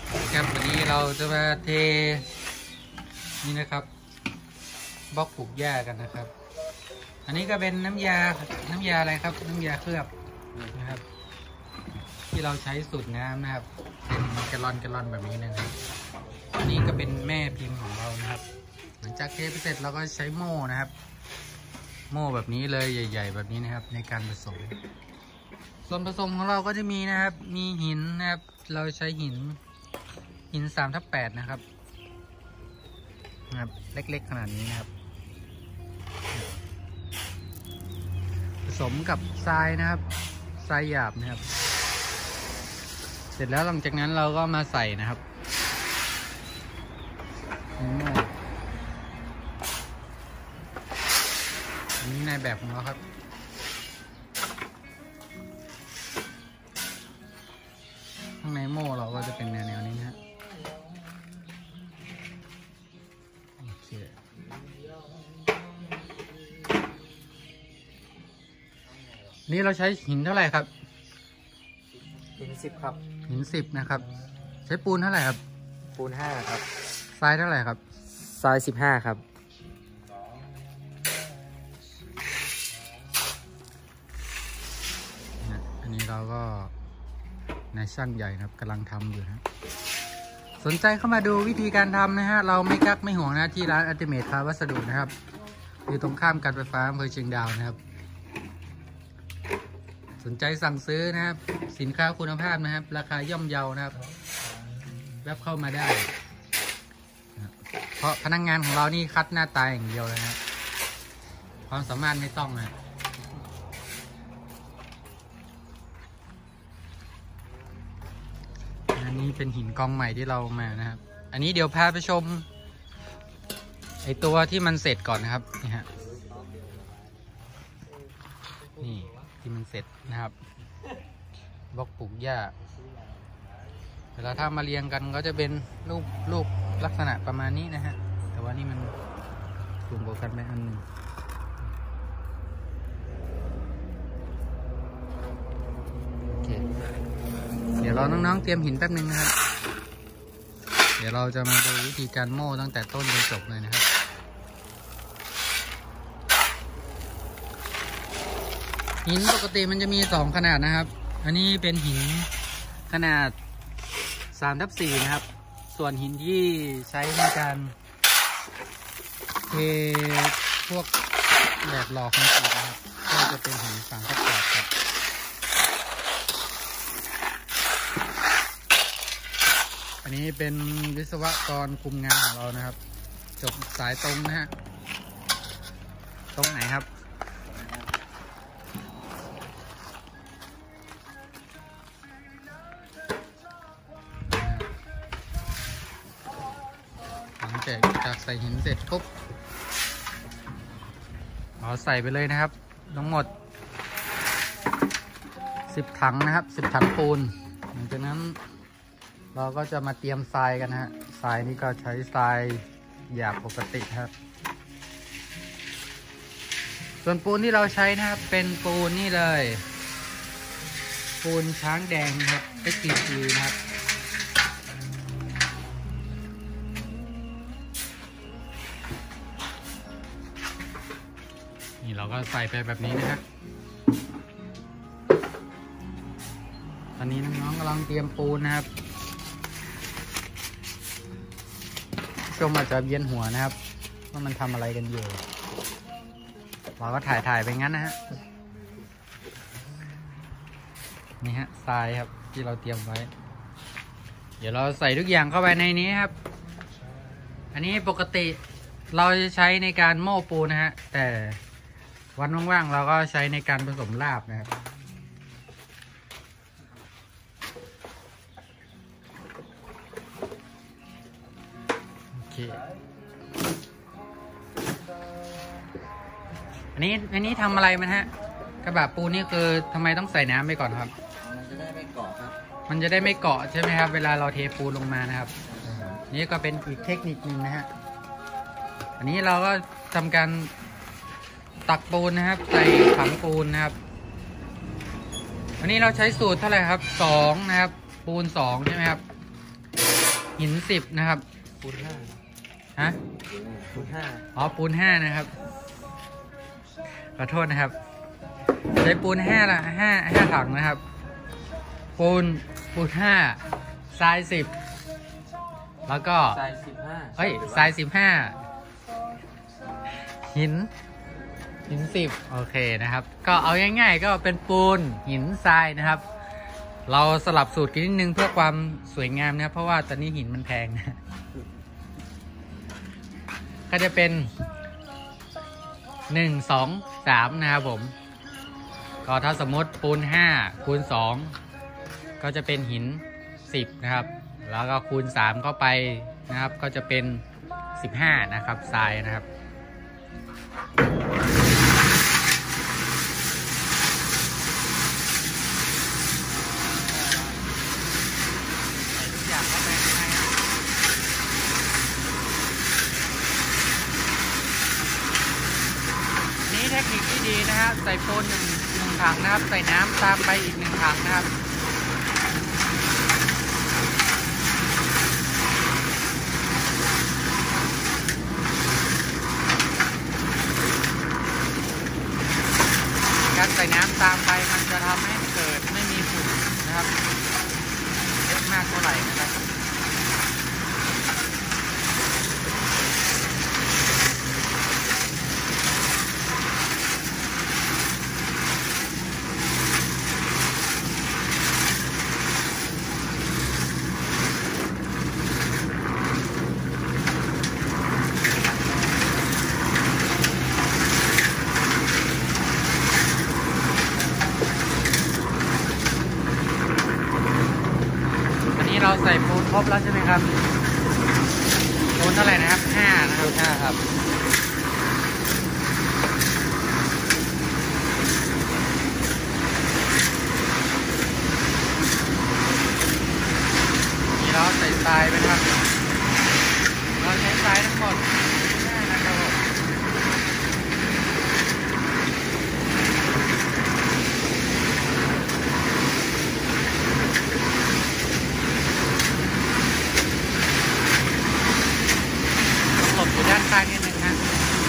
ครับวันนี้เราจะมาเทนี่นะครับบล็อกปลูกหญ้ากันนะครับ อันนี้ก็เป็นน้ำยาอะไรครับน้ำยาเคลือบนะครับ ที่เราใช้สูตรน้ำนะครับเป็นแกลลอนแบบนี้นะครับอันนี้ก็เป็นแม่พิมพ์ของเรานะครับหลังจากเทไปเสร็จเราก็ใช้โม่นะครับโม่แบบนี้เลยใหญ่ๆแบบนี้นะครับในการผสมส่วนผสมของเราก็จะมีนะครับมีหินนะครับเราใช้หิน3/8นะครับเล็กๆขนาดนี้นะครับผสมกับทรายนะครับทรายหยาบนะครับเสร็จแล้วหลังจากนั้นเราก็มาใส่นะครับอันนี้ในแบบของเราครับข้างในโม่เราก็จะเป็นแนวนี้นะฮะโอเคนี่เราใช้หินเท่าไหร่ครับหิน10ครับหิน10นะครับใช้ปูนเท่าไหร่ครับปูน5ครับทรายเท่าไหร่ครับทราย15ครับอันนี้เราก็นายช่างใหญ่นะครับกำลังทำอยู่นะสนใจเข้ามาดูวิธีการทำนะฮะเราไม่กักไม่ห่วงนะที่ร้านอัลติเมทค้าวัสดุนะครับอยู่ตรงข้ามการไฟฟ้าอำเภอเชียงดาวนะครับสนใจสั่งซื้อนะครับสินค้าคุณภาพนะครับราคาย่อมเยานะครับแวบเข้ามาได้เพราะพนักงานของเรานี่คัดหน้าตาอย่างเดียวเลยนะความสามารถไม่ต้องนะอันนี้เป็นหินกองใหม่ที่เรามานะครับอันนี้เดี๋ยวพาไปชมไอตัวที่มันเสร็จก่อนนะครับนี่ฮะนี่ที่มันเสร็จนะครับบล็อกปลูกหญ้าเวลาถ้ามาเรียงกันก็จะเป็นรูปลักษณะประมาณนี้นะฮะแต่ว่านี่มันสูงกว่ากันไปอันหนึ่งโอเคเดี๋ยวเราน้องๆเตรียมหินแป๊บนึงนะครับเดี๋ยวเราจะมาดูวิธีการโม่ตั้งแต่ต้นจนจบเลยนะครับหินปกติมันจะมี2ขนาดนะครับอันนี้เป็นหินขนาด3/4นะครับส่วนหินที่ใช้ในการเทพวกแบบหล่อคอนกรีตนะครับก็จะเป็นหิน3/8ครับอันนี้เป็นวิศวกรคุมงานของเรานะครับจบสายตรงนะฮะตรงไหนครับจากใส่หินเสร็จปุ๊บเราใส่ไปเลยนะครับทั้งหมด10 ถังนะครับ10 ถังปูนหลังจากนั้นเราก็จะมาเตรียมทรายกันนะฮะทรายนี่ก็ใช้ทรายหยาบปกติครับส่วนปูนที่เราใช้นะครับเป็นปูนนี่เลยปูนช้างแดงครับ STG นะครับนี่เราก็ใส่ไปแบบนี้นะฮะตอนนี้น้องๆกำลังเตรียมปูนนะครับชมอาจจะเวียนหัวนะครับว่ามันทำอะไรกันอยู่เราก็ถ่ายไปงั้นนะฮะนี่ฮะทรายครับที่เราเตรียมไว้เดี๋ยวเราใส่ทุกอย่างเข้าไปในนี้ครับอันนี้ปกติเราจะใช้ในการโม่ปูนะฮะแต่วันว่างๆเราก็ใช้ในการผสมลาบนะครับโอเคอันนี้ทำอะไรมันฮะกระบะปูนี่คือทำไมต้องใส่น้ำไปก่อนครับมันจะได้ไม่เกาะครับมันจะได้ไม่เกาะใช่ไหมครับเวลาเราเทปูนลงมานะครับนี่ก็เป็นอีกเทคนิคนึงนะฮะอันนี้เราก็ทำการตักปูนนะครับใส่ถังปูนนะครับวันนี้เราใช้สูตรเท่าไหร่ครับ2นะครับปูน2ใช่ไหมครับหิน10นะครับปูนห้าฮะปูนห้าอ๋อปูน5นะครับขอโทษนะครับใช้ปูน5ละ5ถังนะครับปูน5ทราย10แล้วก็ทราย15 เฮ้ยทราย15หิน10โอเคนะครับก็เอาง่ายๆก็เป็นปูนหินทรายนะครับเราสลับสูตรกันนิดนึงเพื่อความสวยงามนะครับเพราะว่าตอนนี้หินมันแพงนะก็จะเป็น1 2 3นะครับผมก็ถ้าสมมติปูน5คูณ2ก็จะเป็นหิน10นะครับแล้วก็คูณ3เข้าไปนะครับก็จะเป็น15นะครับทรายนะครับเทคนิคที่ดีนะฮะใส่ปูนหนึ่งถังนะครับใส่น้ำตามไปอีก1ถังนะครับการใส่น้ำตามไปมันจะทำให้เกิดไม่มีฝุ่นนะครับเยอะมากเท่าไหร่นะครับเราใส่ปูนครบแล้วใช่ไหมครับปูนเท่าไหร่นะครับ5นะครับ5ครับนี่เราใส่ทรายไปนะครับเราใช้ทรายทั้งหมด5นะครับผมอยู่ด้านข้างนิดนึงนะ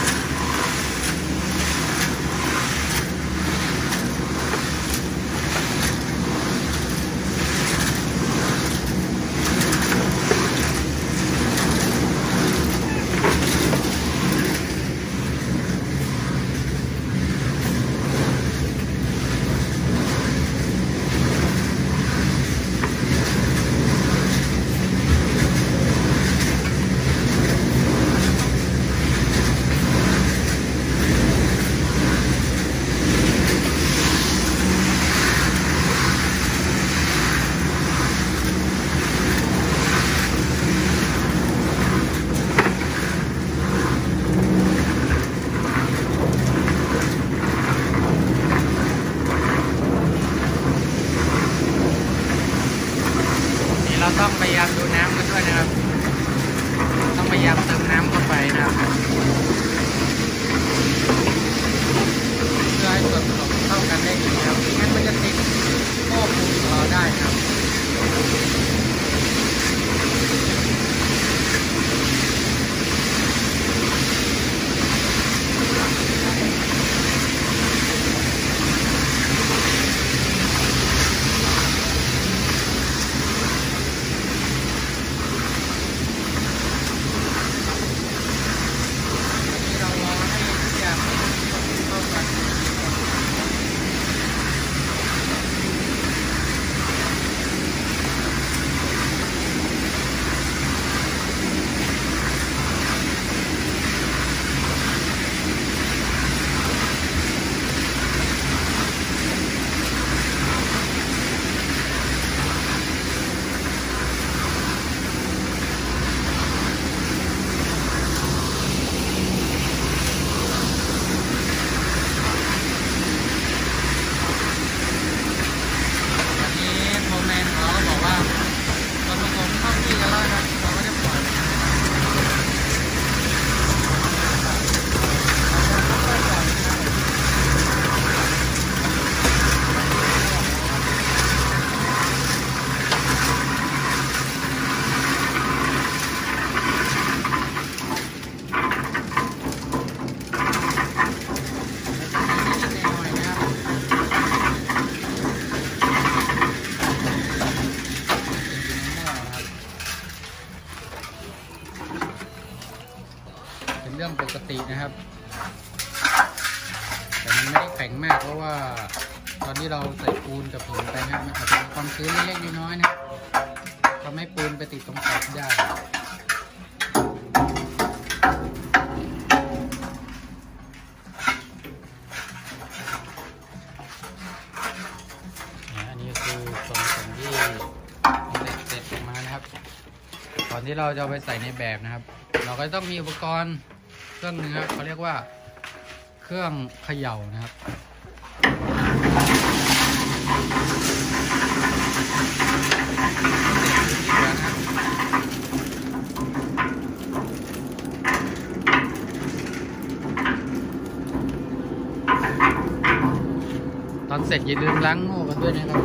เราต้องพยายามดูน้ำกันด้วยนะครับต้องพยายามเติมน้ำเข้าไปนะครับเพื่อให้ส่วนผสมเข้ากันได้ดีนะครับไม่งั้นมันจะติดโม้ปูนของเราได้ครับเรื่องปกตินะครับแต่มันไม่ได้แข็งมากเพราะว่าตอนที่เราใส่ปูนกับหินไปนะครับมันอาจจะมีความชื้นเล็กๆน้อยๆนะทำให้ปูนไปติดตรงขอบได้อันนี้คือส่วนผสมที่เสร็จออกมานะครับก่อนที่เราจะเอาไปใส่ในแบบนะครับเราก็ต้องมีอุปกรณ์เครื่องนึงครับเขาเรียกว่าเครื่องเขย่านะครับตอนเสร็จอย่าลืมล้างโม่กันด้วยนะครับ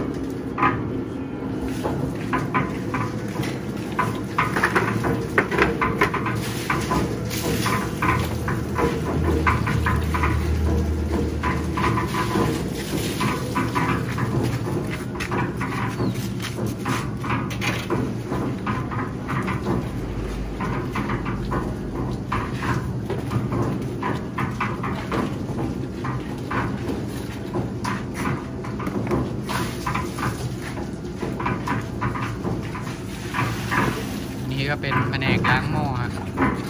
นี่ก็เป็นแผนกล้างหม้อครับ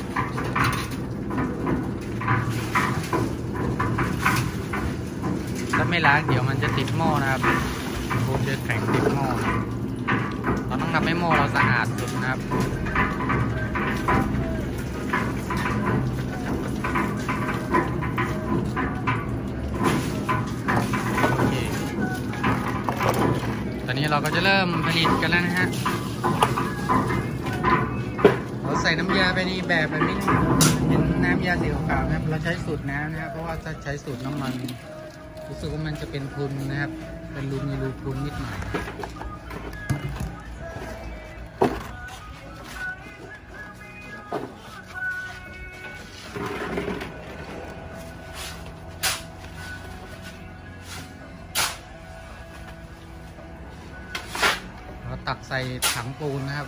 ถ้าไม่ล้างเดี๋ยวมันจะติดหม้อนะครับปูนจะแข็งติดหม้อเราต้องทำให้หม้อเราสะอาดสุดนะครับโอเคตอนนี้เราก็จะเริ่มผลิตกันแล้วนะฮะเราใส่น้ำยาไปในแบบนี้นะเป็นน้ำยาสีขาวนะครับเราใช้สูตรน้ำนะครับเพราะว่าถ้าใช้สูตรน้ำมันรู้สึกว่ามันจะเป็นพุนนะครับเป็นรูมีรูพุนนิดหน่อยเราตักใส่ถังปูนนะครับ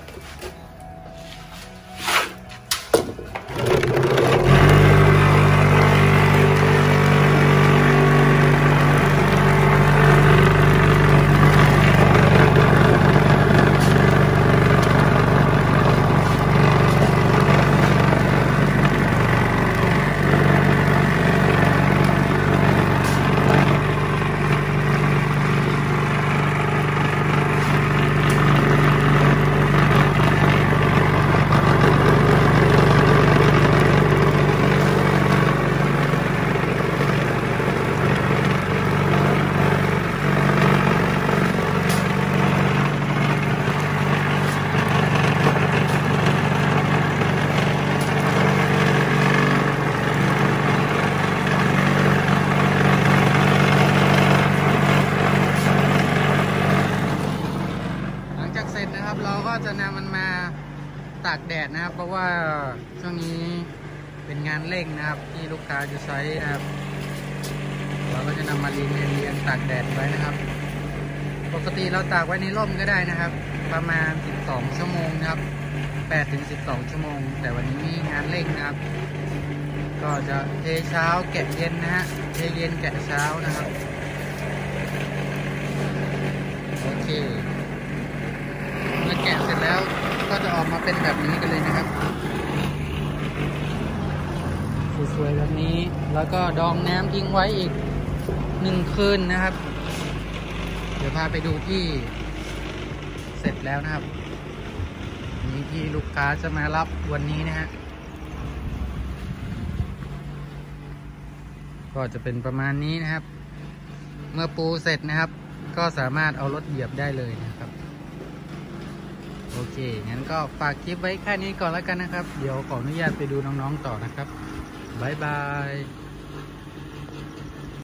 เราก็จะนำมันมาตากแดดนะครับเพราะว่าช่วงนี้เป็นงานเร่งนะครับที่ลูกค้าจะใช้นะครับเราก็จะนำมาเรียงตากแดดไว้นะครับปกติเราตากไว้ในร่มก็ได้นะครับประมาณ12ชั่วโมงนะครับ8 ถึง 12ชั่วโมงแต่วันนี้งานเร่งนะครับก็จะเทเช้าแกะเย็นนะฮะเทเย็นแกะเช้านะครับโอเคเมื่อแกะเสร็จแล้วก็จะออกมาเป็นแบบนี้กันเลยนะครับสวยๆแบบนี้แล้วก็ดองน้ำทิ้งไว้อีก1 คืนนะครับเดี๋ยวพาไปดูที่เสร็จแล้วนะครับนี่ที่ลูกค้าจะมารับวันนี้นะฮะก็จะเป็นประมาณนี้นะครับเมื่อปูเสร็จนะครับก็สามารถเอารถเหยียบได้เลยนะครับโอเคงั้นก็ฝากคลิปไว้แค่นี้ก่อนแล้วกันนะครับเดี๋ยวขออนุญาตไปดูน้องๆต่อนะครับบ๊ายบาย